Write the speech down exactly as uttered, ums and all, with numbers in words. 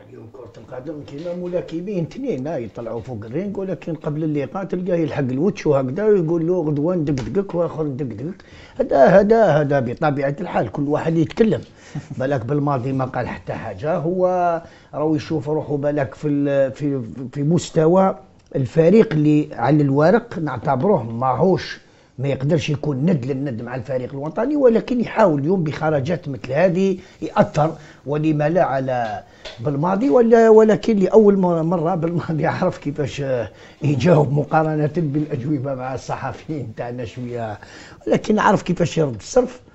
اليوم كرة القدم كيما ملاكمين اثنين يطلعوا فوق الرينج، ولكن قبل اللقاء تلقاه يلحق الوتش وهكذا ويقول له غدوه ندقدقك واخر ندقدقك. هذا هذا هذا بطبيعه الحال كل واحد يتكلم. بالك بالماضي ما قال حتى حاجه، هو راهو يشوف روحه بالك في في في مستوى الفريق اللي على الورق نعتبروه ماهوش ما يقدرش يكون ند للند مع الفريق الوطني، ولكن يحاول اليوم بخرجات مثل هذه يأثر، ولما لا على بالماضي ولا ولكن لأول مرة بالماضي عرف كيفاش يجاوب مقارنة بالأجوبة مع الصحفيين تاعنا شوية، ولكن عرف كيفاش يرد الصرف.